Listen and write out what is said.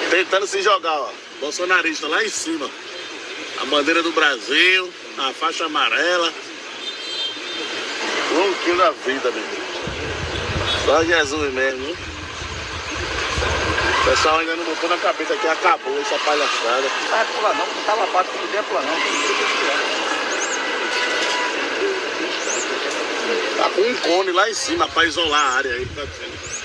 Tentando se jogar, ó. Bolsonarista lá em cima. A bandeira do Brasil, a faixa amarela. Louquinho da vida, meu. Só Jesus mesmo, viu? O pessoal ainda não botou na cabeça que acabou essa palhaçada. Não vai pular não, não tá lavado, tudo bem pular não. Tá com um cone lá em cima pra isolar a área aí, tá dizendo.